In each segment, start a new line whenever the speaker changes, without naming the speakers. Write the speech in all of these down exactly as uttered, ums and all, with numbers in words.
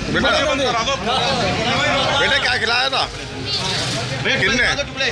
बेटा बेटा क्या खिलाया था? किसने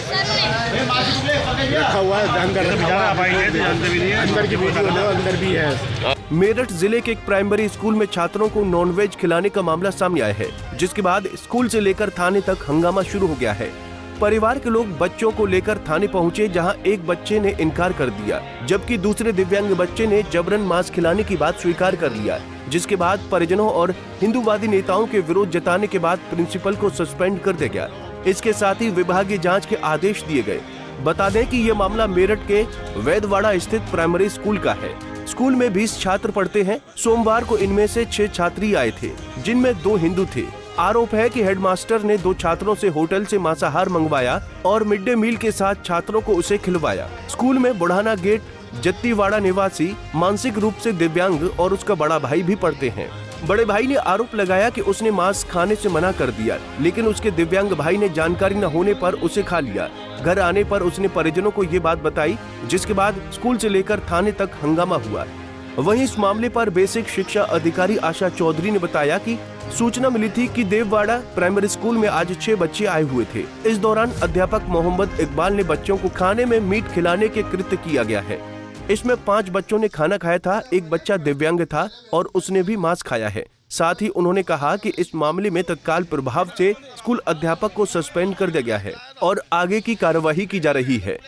रखा हुआ है? अंदर अंदर की वीडियो अंदर भी है।
मेरठ जिले के एक प्राइमरी स्कूल में छात्रों को नॉनवेज खिलाने का मामला सामने आया है, जिसके बाद स्कूल से लेकर थाने तक हंगामा शुरू हो गया है। परिवार के लोग बच्चों को लेकर थाने पहुंचे, जहां एक बच्चे ने इनकार कर दिया, जबकि दूसरे दिव्यांग बच्चे ने जबरन मांस खिलाने की बात स्वीकार कर लिया, जिसके बाद परिजनों और हिंदूवादी नेताओं के विरोध जताने के बाद प्रिंसिपल को सस्पेंड कर दिया गया। इसके साथ ही विभागीय जांच के आदेश दिए गए। बता दें कि ये मामला मेरठ के वैदवाड़ा स्थित प्राइमरी स्कूल का है। स्कूल में बीस छात्र पढ़ते हैं। सोमवार को इनमें से छह छात्री आए थे, जिनमें दो हिंदू थे। आरोप है कि हेडमास्टर ने दो छात्रों से होटल से मांसाहार मंगवाया और मिड डे मील के साथ छात्रों को उसे खिलवाया। स्कूल में बुढ़ाना गेट जत्तीवाड़ा निवासी मानसिक रूप से दिव्यांग और उसका बड़ा भाई भी पढ़ते हैं। बड़े भाई ने आरोप लगाया कि उसने मांस खाने से मना कर दिया, लेकिन उसके दिव्यांग भाई ने जानकारी न होने पर उसे खा लिया। घर आने पर उसने परिजनों को ये बात बताई, जिसके बाद स्कूल से लेकर थाने तक हंगामा हुआ। वहीं इस मामले पर बेसिक शिक्षा अधिकारी आशा चौधरी ने बताया कि सूचना मिली थी कि देववाड़ा प्राइमरी स्कूल में आज छह बच्चे आए हुए थे। इस दौरान अध्यापक मोहम्मद इकबाल ने बच्चों को खाने में मीट खिलाने के कृत्य किया गया है। इसमें पाँच बच्चों ने खाना खाया था, एक बच्चा दिव्यांग था और उसने भी मांस खाया है। साथ ही उन्होंने कहा कि इस मामले में तत्काल प्रभाव से स्कूल अध्यापक को सस्पेंड कर दिया गया है और आगे की कार्यवाही की जा रही है।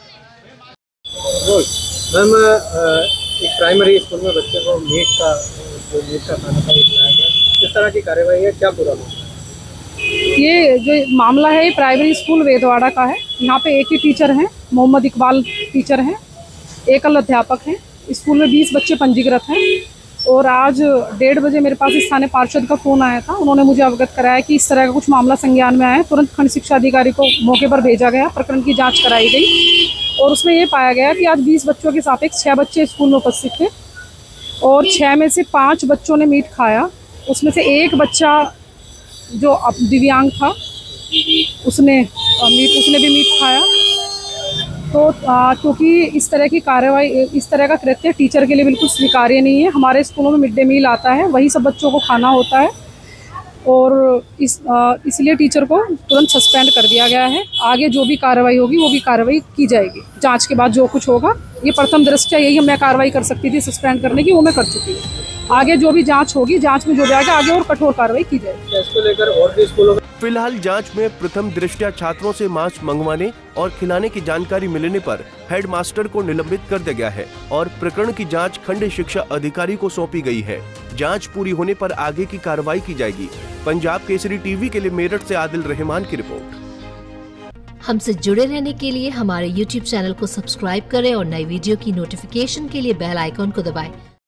मैम, एक प्राइमरी स्कूल में बच्चे को मीट का जो मीट का खाना था खिलाया गया, किस तरह की कार्यवाही है, क्या पूरा मामला है?
ये जो मामला है प्राइमरी स्कूल वैदवाड़ा का है। यहाँ पे एक ही टीचर हैं, मोहम्मद इकबाल टीचर हैं, एकल अध्यापक हैं। स्कूल में बीस बच्चे पंजीकृत हैं और आज डेढ़ बजे मेरे पास स्थानीय पार्षद का फ़ोन आया था। उन्होंने मुझे अवगत कराया कि इस तरह का कुछ मामला संज्ञान में आया है। तुरंत खंड शिक्षा अधिकारी को मौके पर भेजा गया, प्रकरण की जांच कराई गई और उसमें ये पाया गया कि आज बीस बच्चों के सापेक्ष छः बच्चे स्कूल में उपस्थित थे और छः में से पाँच बच्चों ने मीट खाया। उसमें से एक बच्चा जो दिव्यांग था उसने मीट उसने भी मीट खाया। तो क्योंकि इस तरह की कार्रवाई, इस तरह का कृत्य टीचर के लिए बिल्कुल स्वीकार्य नहीं है। हमारे स्कूलों में मिड डे मील आता है, वही सब बच्चों को खाना होता है और इस इसलिए टीचर को तुरंत सस्पेंड कर दिया गया है। आगे जो भी कार्रवाई होगी वो भी कार्रवाई की जाएगी। जांच के बाद जो कुछ होगा, ये प्रथम दृष्टया यही मैं कार्रवाई कर सकती थी सस्पेंड करने की, वो मैं कर चुकी हूँ। आगे जो भी जांच होगी, जांच में जो भी आगे आगे और कठोर कार्रवाई की जाएगी।
इसको लेकर और भी स्कूलों
फिलहाल जांच में प्रथम दृष्टया छात्रों से मांस मंगवाने और खिलाने की जानकारी मिलने पर हेडमास्टर को निलंबित कर दिया गया है और प्रकरण की जांच खंड शिक्षा अधिकारी को सौंपी गई है। जांच पूरी होने पर आगे की कार्रवाई की जाएगी। पंजाब केसरी टीवी के लिए मेरठ से आदिल रहमान की रिपोर्ट।
हमसे जुड़े रहने के लिए हमारे यूट्यूब चैनल को सब्सक्राइब करें और नई वीडियो की नोटिफिकेशन के लिए बेल आइकॉन को दबाएं।